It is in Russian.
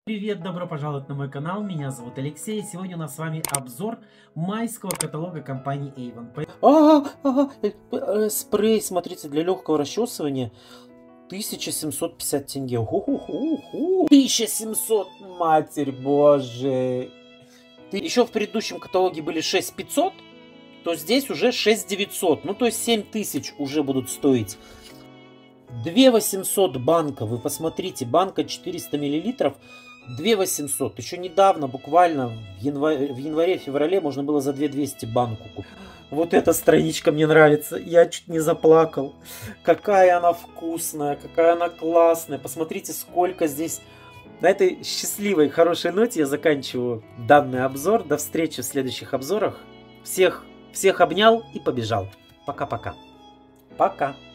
Привет, добро пожаловать на мой канал, меня зовут Алексей, и сегодня у нас с вами обзор майского каталога компании Avon. Спрей, смотрите, для легкого расчесывания 1750 тенге. 1700, матерь боже. Еще в предыдущем каталоге были 6500, то здесь уже 6900, ну то есть 7000 уже будут стоить. 2800 банка, вы посмотрите, банка 400 миллилитров. 2800. Еще недавно, буквально в январе-феврале можно было за 2200 банку купить. Вот эта страничка мне нравится. Я чуть не заплакал. Какая она вкусная, какая она классная. Посмотрите, сколько здесь. На этой счастливой, хорошей ноте я заканчиваю данный обзор. До встречи в следующих обзорах. Всех обнял и побежал. Пока-пока. Пока.